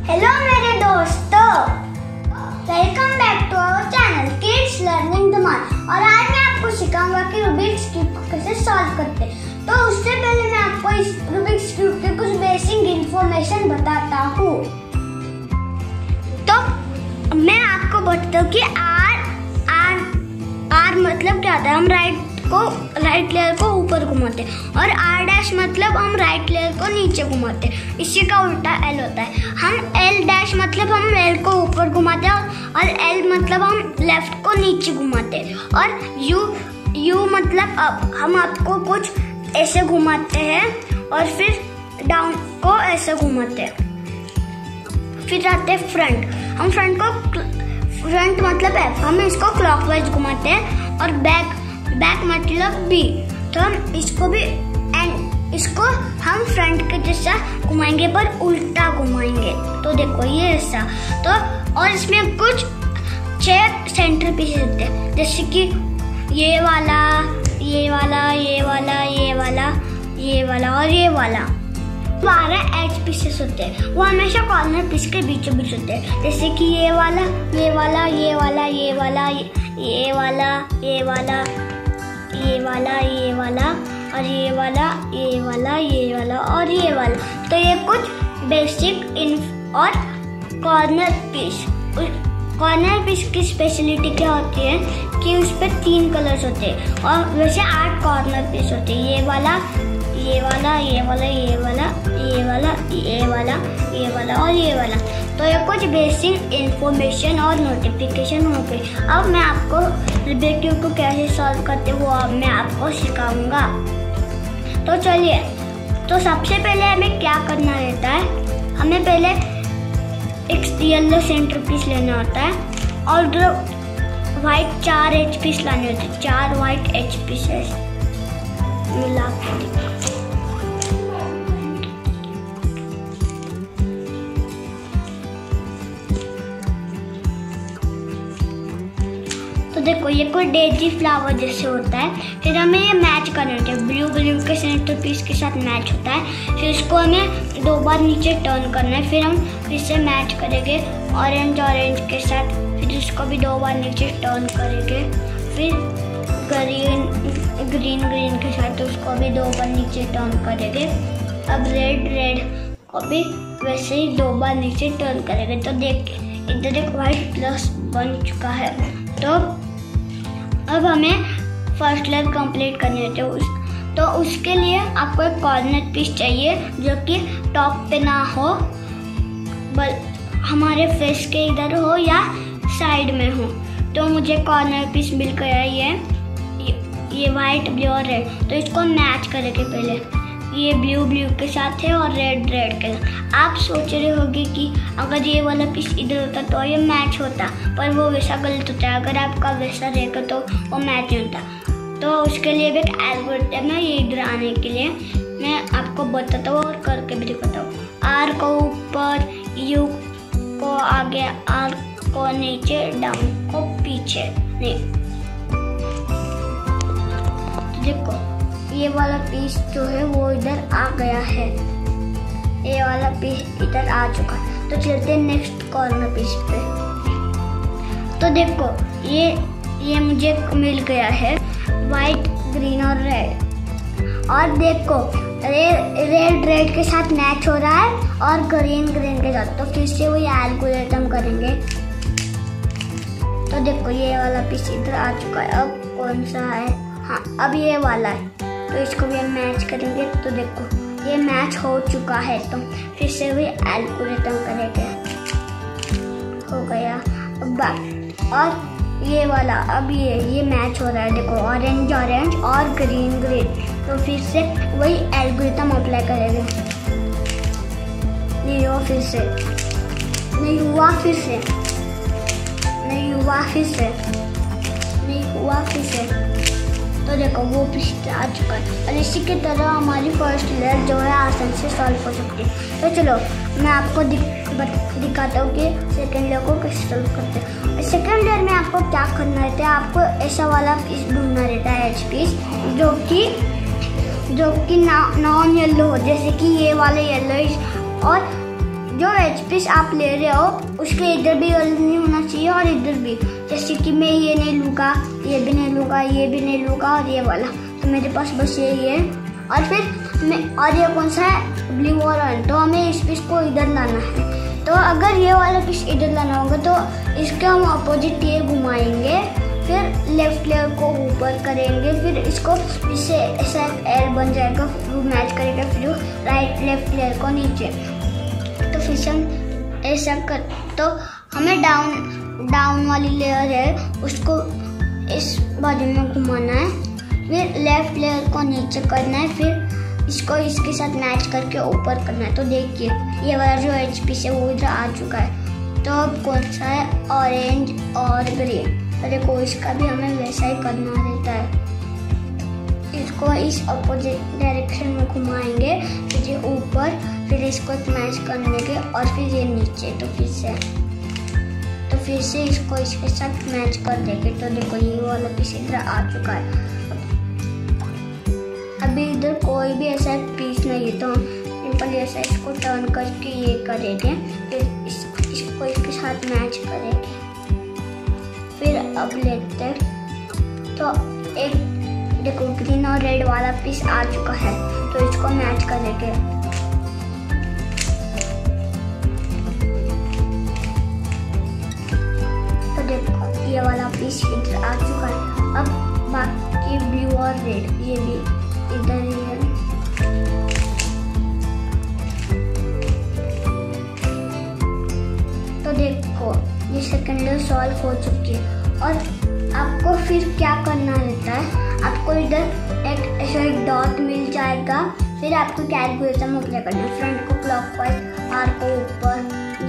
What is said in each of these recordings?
Hello मेरे दोस्तों, welcome back to our channel kids learning Dhamaal. और आज मैं आपको सिखाऊंगा कि रूबिक्स क्यूब को कैसे सॉल्व करते हैं। तो उससे पहले मैं आपको इस रूबिक्स क्यूब के कुछ बेसिक इंफॉर्मेशन बताता हूँ। तो मैं आपको बताता हूँ कि आर मतलब क्या होता है। हम राइट लेयर को ऊपर घुमाते हैं और आर डैश मतलब हम राइट लेयर को नीचे घुमाते हैं। इसी का उल्टा एल होता है। हम एल डैश मतलब हम एल को ऊपर घुमाते हैं और एल मतलब हम लेफ्ट को नीचे घुमाते हैं। और यू मतलब हम आपको कुछ ऐसे घुमाते हैं और फिर डाउन को ऐसे घुमाते हैं। फिर आते हैं फ्रंट। हम फ्रंट मतलब एफ, हम इसको क्लॉकवाइज घुमाते हैं। और बैक मतलब बी, तो हम इसको हम फ्रंट के जैसा घुमाएंगे पर उल्टा घुमाएंगे। तो देखो ये ऐसा। तो और इसमें कुछ 6 सेंटर पीसेस होते हैं, जैसे कि ये वाला, ये वाला, ये वाला, ये वाला, ये वाला और ये वाला। 12 एज पीसेस होते हैं, वो हमेशा कॉर्नर पीस के बीचों बीच होते हैं, जैसे कि ये वाला, ये वाला, ये वाला, ये वाला, ये वाला, ये वाला, ये वाला, ये वाला और ये वाला, ये वाला, ये वाला और ये वाला। तो ये कुछ बेसिक और कॉर्नर पीस की स्पेशलिटी क्या होती है कि उस पर 3 कलर्स होते हैं और वैसे 8 कॉर्नर पीस होते हैं। ये वाला, ये वाला, ये वाला, ये वाला, ये वाला, ये वाला, ये वाला और ये वाला। तो ये कुछ बेसिक इंफॉर्मेशन और नोटिफिकेशन हो गई। अब मैं आपको रूबिक्स क्यूब को कैसे सॉल्व करते वो अब मैं आपको सिखाऊंगा। तो चलिए, तो सबसे पहले हमें क्या करना रहता है। हमें पहले एक येलो सेंटर पीस लेना होता है और जो व्हाइट 4 एच पीस लाने होते हैं। 4 व्हाइट एच पीसेस मिला के तो देखो ये कोई डेजी फ्लावर जैसे होता है। फिर हमें ये मैच करना होता है, ब्लू के सेंटर पीस के साथ मैच होता है। फिर इसको हमें 2 बार नीचे टर्न करना है। फिर हम फिर से मैच करेंगे ऑरेंज के साथ। फिर इसको भी 2 बार नीचे टर्न करेंगे। फिर ग्रीन के साथ उसको भी 2 बार नीचे टर्न करेंगे। अब रेड को भी वैसे ही 2 बार नीचे टर्न करेंगे। तो देखिए इधर एक व्हाइट प्लस बन चुका है। तो अब हमें फर्स्ट लेयर कंप्लीट करनी होती है। तो उसके लिए आपको एक कॉर्नर पीस चाहिए जो कि टॉप पे ना हो, हमारे फेस के इधर हो या साइड में हो। तो मुझे कॉर्नर पीस मिल गया ये वाइट, ब्लू और रेड। तो इसको मैच करेंगे पहले। ये ब्लू के साथ है और रेड के साथ। आप सोच रहे होंगे कि अगर ये वाला पीस इधर होता तो ये मैच होता, पर वो वैसा गलत होता है। अगर आपका वैसा रहेगा तो वो मैच नहीं होता। तो उसके लिए भी एक एल्गोरिथम है। ये इधर आने के लिए मैं आपको बताता हूँ और करके भी दिखाता हूँ। आर को ऊपर, यू को आगे, आर को नीचे, डाउन को पीछे। नहीं, तो देखो ये वाला पीस जो है वो इधर आ गया है, ये वाला पीस इधर आ चुका है। तो चलते हैं नेक्स्ट कॉर्नर पीस पे। तो देखो ये मुझे मिल गया है वाइट, ग्रीन और रेड। और देखो रेड के साथ मैच हो रहा है और ग्रीन के साथ। तो फिर से वही एल्गोरिथम करेंगे। तो देखो ये वाला पीस इधर आ चुका है। अब कौन सा है? हाँ, अब ये वाला है। तो इसको भी हम मैच करेंगे। तो देखो ये मैच हो चुका है। तो फिर से भी एल्गोरिथम करेंगे। हो गया। और ये वाला अब ये मैच हो रहा है। देखो ऑरेंज और ग्रीन। तो फिर से वही एल्गोरिथम अप्लाई करेंगे। नहीं हुआ फिर से, नहीं हुआ फिर से, नहीं हुआ फिर से, नहीं हुआ फिर से। तो देखो वो पीस आ चुका है। और इसी की तरह हमारी फर्स्ट लेयर जो है आसान से सॉल्व हो सकती है। तो चलो मैं आपको दिखाता हूँ कि सेकेंड लेयर को कैसे सॉल्व करते हैं। सेकेंड लेयर में आपको क्या करना रहता है, आपको ऐसा वाला पीस ढूंढना रहता है, एच पीस जो कि नॉन येलो हो, जैसे कि ये वाले येलो और जो एज पीस आप ले रहे हो उसके इधर भी यलो नहीं होना चाहिए और इधर भी। जैसे कि मैं ये नहीं लूँगा, ये भी नहीं लूँगा, ये भी नहीं लूँगा और ये वाला, तो मेरे पास बस यही है। और फिर और ये कौन सा है, ब्लू और ऑरेंज, तो हमें इस पीस को इधर लाना है। तो अगर ये वाला पीस इधर लाना होगा तो इसके हम अपोजिट ये घुमाएंगे, फिर लेफ्ट लेयर को ऊपर करेंगे, फिर इसको इससे ऐसा एल बन जाएगा, वो मैच करेगा, फिर राइट लेफ्ट लेयर को नीचे। तो फिर से हम ऐसा कर, तो हमें डाउन वाली लेयर है उसको इस बाजू में घुमाना है, फिर लेफ्ट लेयर को नीचे करना है, फिर इसको इसके साथ मैच करके ऊपर करना है। तो देखिए ये वाला जो एच पीस है वो इधर आ चुका है। तो अब कौन सा है, ऑरेंज और ग्रीन, तो देखो इसका भी हमें वैसा ही करना रहता है। इसको इस अपोजिट डायरेक्शन में घुमाएंगे, फिर ये ऊपर, फिर इसको मैच करने के और फिर ये नीचे। तो फिर से इसको इसके साथ मैच कर देंगे। तो देखो ये वाला पीस इधर आ चुका है। अभी इधर कोई भी ऐसा पीस नहीं है, तो हम सिंपल ऐसा इसको टर्न करके ये करेंगे, फिर इसको इसके साथ मैच करेंगे। फिर अब लेते हैं, तो एक देखो ग्रीन और रेड वाला पीस आ चुका है, तो इसको मैच करेंगे। तो देखो ये वाला पीस इधर आ चुका है। अब बाकी ब्लू और रेड ये भी इधर ही है। तो देखो ये सेकंड लेयर सॉल्व हो चुकी है। और आपको फिर क्या करना रहता है, आपको इधर ऐसा एक डॉट मिल जाएगा, फिर आपको कैलकुलेशन अप्लाई करना है। फ्रंट को क्लॉकवाइज, आर को ऊपर,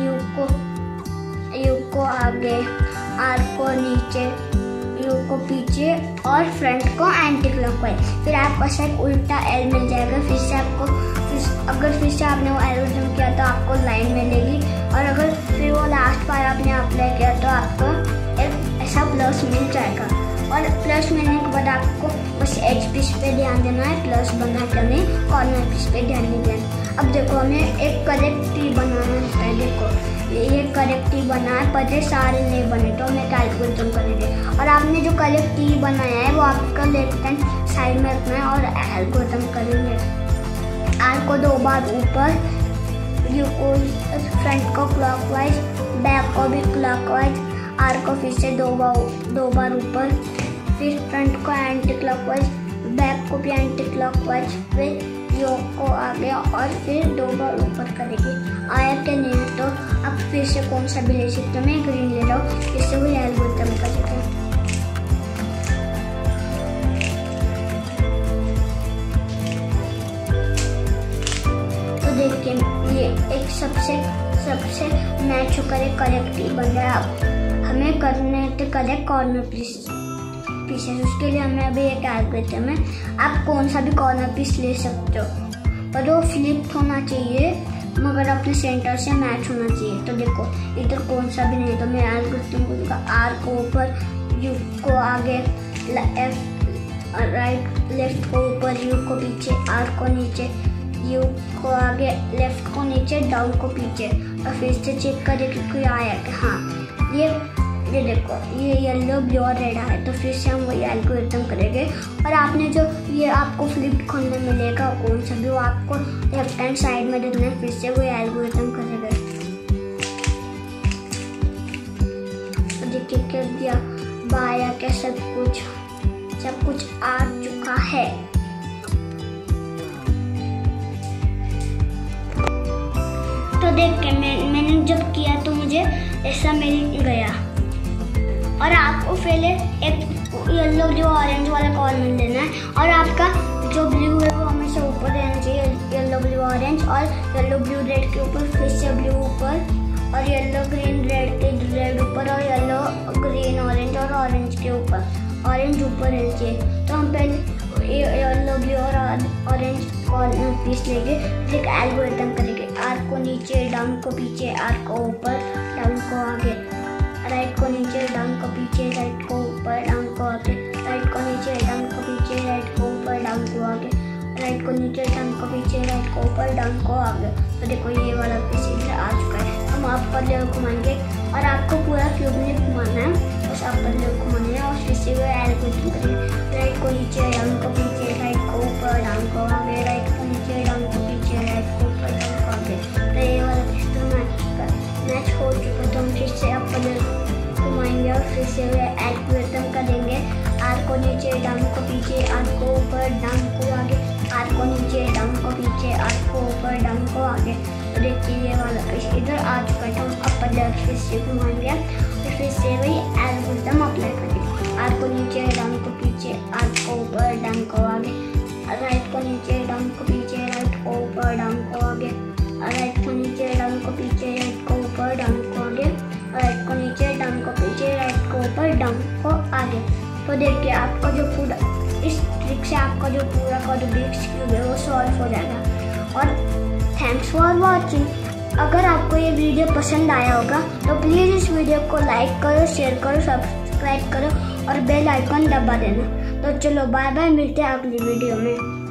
यू को आगे, आर को नीचे, यू को पीछे और फ्रंट को एंटी क्लॉकवाइज। फिर आपको ऐसा एक उल्टा एल मिल जाएगा। फिर से अगर आपने वो एल्गोरिथम किया तो आपको लाइन मिलेगी, और अगर फिर वो लास्ट बार आपने अप्लाई किया तो आपको एक ऐसा प्लस मिल जाएगा। और प्लस मिलने के बाद आपको बस एज पीस पे ध्यान देना है, प्लस बना के हमें कॉर्नर पीस पे ध्यान नहीं देना। अब देखो हमें एक करेक्ट ट्री बनाना है। देखो ये करेक्ट ट्री बना है, पर सारे नहीं बने, तो हमें कैलकुलेशन करेंगे। और आपने जो करेक्ट ट्री बनाया है वो आपका लेफ्ट हैंड साइड में रखना है और एल्गोरिथम करेंगे। आर को 2 बार ऊपर, यू को फ्रंट को क्लॉकवाइज, बैक को भी क्लॉकवाइज, आर को फिर से 2 बार ऊपर, फिर फ्रंट को एंटी क्लॉकवाइज, बैक को भी एंटी क्लॉकवाइज, फिर यू को आगे और फिर 2 बार ऊपर करेंगे। आया क्या नहीं है तो अब फिर से कौन सा भी ले सकते हो, मैं ग्रीन ले रहा हूँ, इससे वही एल्गोरिथम करेंगे। तो देखिए ये एक सबसे मैच होकर एक करेक्ट बन रहा है। अब हमें करने थे करेक्ट कॉर्नर पीसेस, उसके लिए हमें अभी एक एल्गोरिथम है। आप कौन सा भी कॉर्नर पीस ले सकते हो, पर वो फ्लिप होना चाहिए, मगर अपने सेंटर से मैच होना चाहिए। तो देखो इधर कौन सा भी नहीं, तो मैं एल्गोरिथम को दूंगा, आर को ऊपर, यू को आगे, राइट लेफ्ट को ऊपर, यू को पीछे, आर को नीचे, यू को आगे, लेफ्ट को नीचे, डाउन को पीछे। और फिर से चेक करें कि कोई आया कि हाँ ये देखो ये येलो ब्लू और रेड है। तो फिर से हम वही एल्गोरिथम करेंगे। और आपने जो ये आपको फ्लिप खोलने मिलेगा कौन सा भी, वो आपको लेफ्ट हैंड साइड में देखना है। फिर से वही एल्गोरिथम करेंगे। तो देखिए कर दिया, बाया क्या सब कुछ आ चुका है। तो देख के मैंने जब किया तो मुझे ऐसा मिल गया। और आपको पहले एक येलो ब्लू ऑरेंज वाला कॉर्नर लेना है, और आपका जो ब्लू है वो हमेशा ऊपर रहना चाहिए, येलो ब्लू ऑरेंज, और येलो ब्लू रेड के ऊपर फिर से ब्लू ऊपर, और येलो ग्रीन रेड के रेड ऊपर, और येलो ग्रीन ऑरेंज और ऑरेंज के ऊपर ऑरेंज ऊपर रहना चाहिए। तो हम पहले येलो ब्लू और ऑरेंज कॉर्नर पीस लेंगे, फिर एक एल्गोरिथम करेंगे। आर को नीचे, डाउन को पीछे, आर को ऊपर, डाउन को आगे, राइट को नीचे, डाउन को पीछे, राइट को ऊपर, डाउन को आगे, राइट को नीचे, डाउन को पीछे, राइट को ऊपर, डाउन को आगे, राइट को नीचे, डाउन को पीछे, राइट को ऊपर, डाउन को आगे। तो देखो ये वाला प्रोसीजर आ चुका है। हम अपर लेवल घुमाएंगे और आपको पूरा क्यूब नहीं घुमाना है, बस अपर लेवल घुमाना है और फिर से वो एल्गोरिथम करेंगे। राइट को नीचे, डाउन को पीछे, राइट को ऊपर, डाउन को आगे, राइट को नीचे, डाउन को पीछे, राइट को ऊपर, डाउन को आगे। तो ये वाला सिस्टम मैच हो चुका है। तो हम फिर से अपर लेवल घुमाएंगे और फिर से वो एल्गोरिथम करेंगे। आर को नीचे, डाउन को पीछे, आर को ऊपर, डाउन को आगे, आर को नीचे, डाउन को पीछे, आर को ऊपर, डाउन को आगे। तो देखिए ये वाला फिश इधर आ चुका है। तो हम अपर लेवल फिर से घुमाएंगे और फिर से वही एल्गोरिथम अप्लाई करेंगे। आर को नीचे, डाउन को पीछे, आर को ऊपर, डाउन को आगे, राइट को नीचे, डाउन को पीछे, राइट को ऊपर, डाउन को आगे, राइट को नीचे, डाउन को पीछे, राइट को ऊपर, डाउन को आगे, राइट को नीचे, डाउन को पीछे, राइट को ऊपर, डाउन को आगे। तो देखिए आपका जो पूरा इस ट्रिक से आपका जो पूरा का रूबिक्स क्यूब है वो सॉल्व हो जाएगा। और थैंक्स फॉर वॉचिंग। अगर आपको ये वीडियो पसंद आया होगा तो प्लीज़ इस वीडियो को लाइक करो, शेयर करो, सब्सक्राइब करो और बेल आइकन दबा देना। तो चलो बाय बाय, मिलते हैं अगली वीडियो में।